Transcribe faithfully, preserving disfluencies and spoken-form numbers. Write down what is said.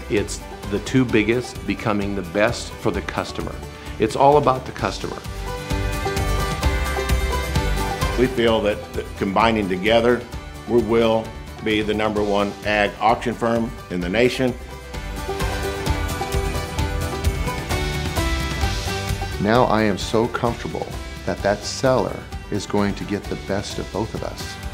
It's the two biggest becoming the best for the customer. It's all about the customer. We feel that, that combining together, we will be the number one ag auction firm in the nation. Now I am so comfortable that that seller is going to get the best of both of us.